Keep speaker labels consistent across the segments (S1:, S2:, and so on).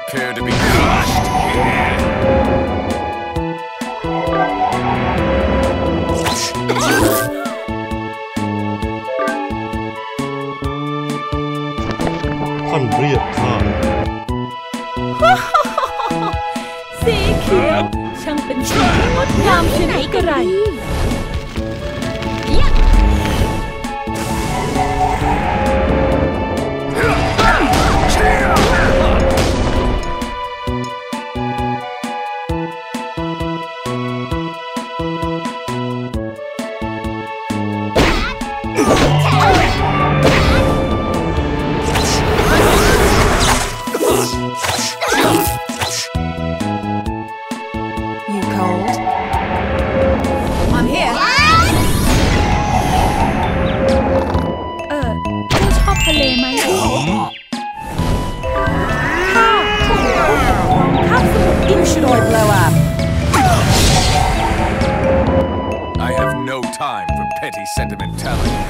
S1: care to be crushed here?
S2: ท่านเรียกข้า
S3: สีเขียวช่างเป็นสีที่งดงามที่ไหนกระไร
S1: Sentimentality.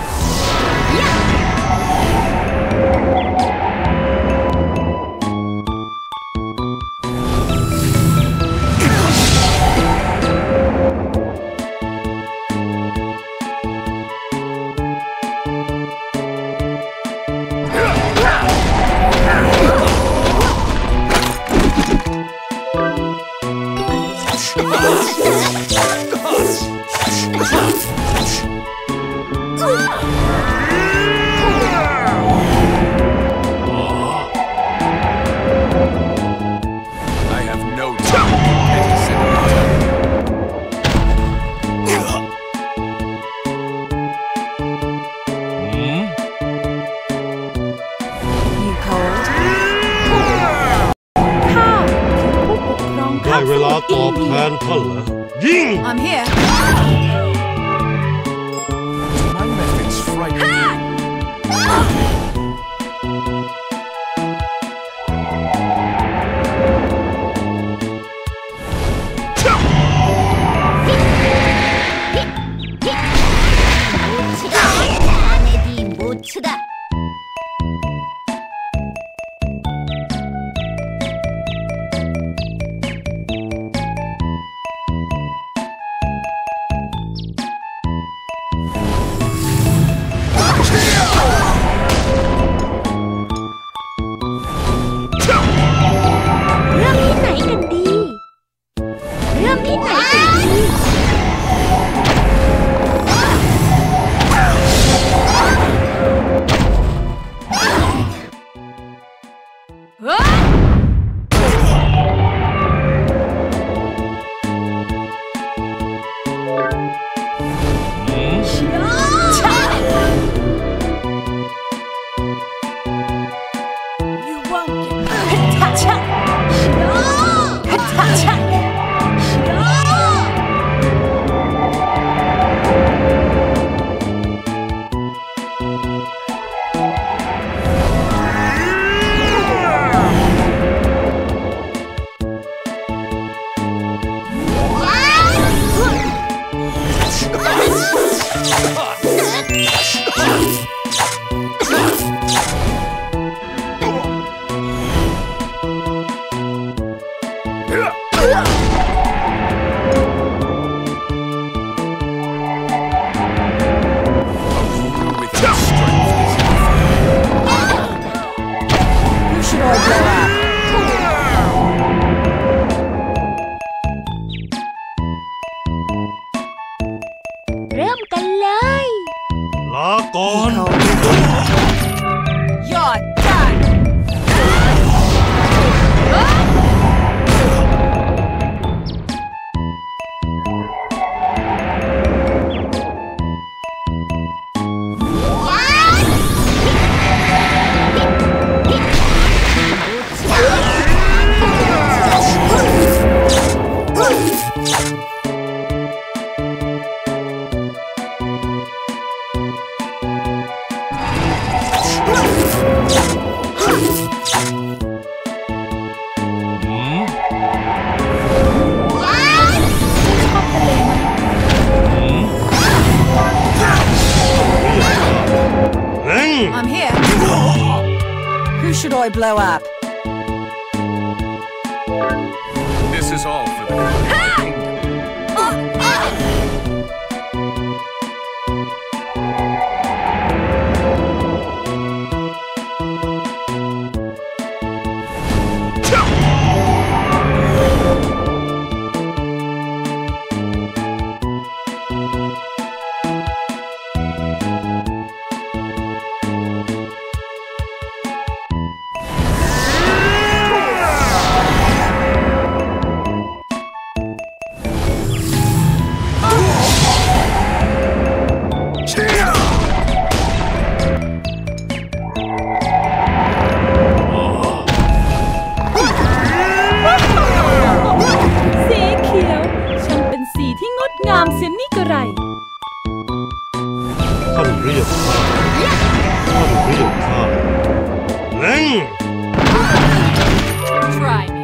S4: I'm here.
S1: My method's frightening.
S4: I'm here. Who should I blow up?
S1: This is all for the good of my kingdom.
S3: งามเสียนี่กระไร
S2: ท่านเรียกข้าท่านเรียกข้าเร่ง
S3: Try me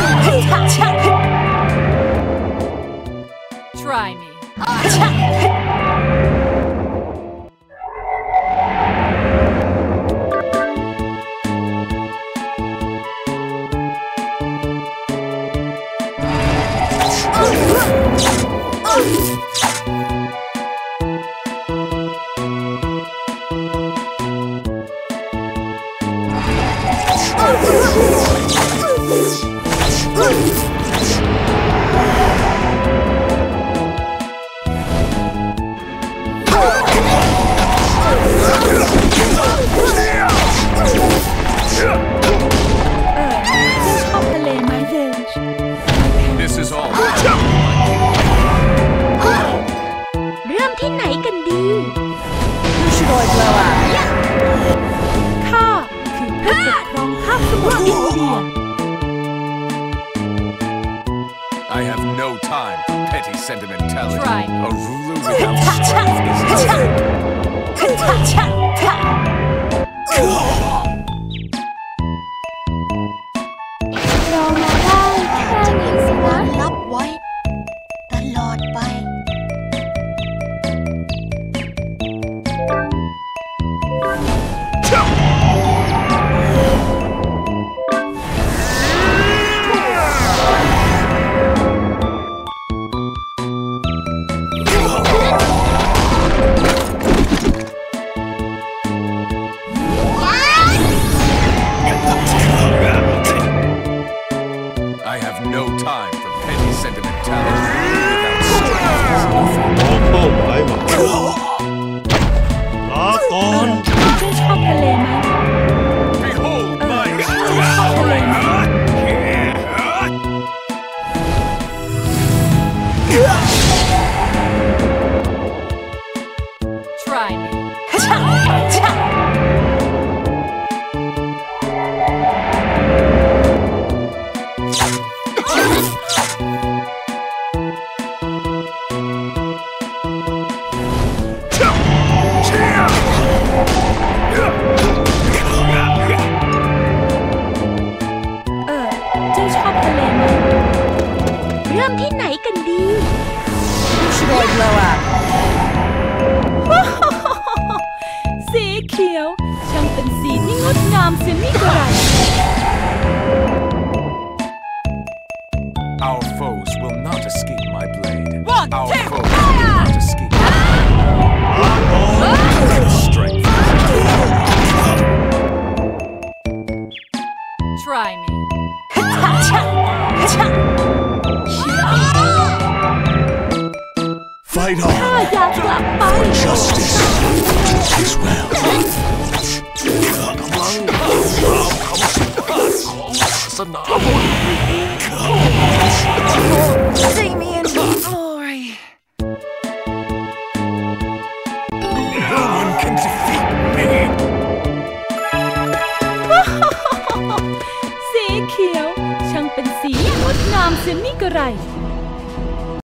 S3: Try me
S1: This is all.
S5: เริ่มที่ไหนกันดี
S3: ข้าคือผู้ปกครองคาบสมุทรอินเดีย
S1: I have no time for petty sentimentality.
S3: Try me.
S1: A ruler without strength is nothing.
S5: รอมาได้แค่นี้สินะรับไว้ตลอดไป
S1: I have no time for petty sentimentality. Without strength is nothing.
S2: มองเป้าหมายมาลาก่อน
S3: เจ้าชอบทะเลไหม
S1: Behold my
S3: เจ้าชอบทะเลไหม Try meเจ้าชอบทะเลไหม
S5: เริ่มที่ไหนกันดี
S3: สีเขียวช่างเป็นสีที่งดงามเสียนี่กระไร
S1: Our foes will not escape my blade.
S3: One,
S1: Our
S3: two,
S1: foes will not escape my strength.
S3: Try me
S1: Fight
S3: ข้า
S1: on.
S3: อยากกลับไป
S1: Justice is well. สนาม
S5: See me in glory
S1: No one can defeat me.
S3: สีเขียวช่างเป็นสีงดงามเสียนี่กระไร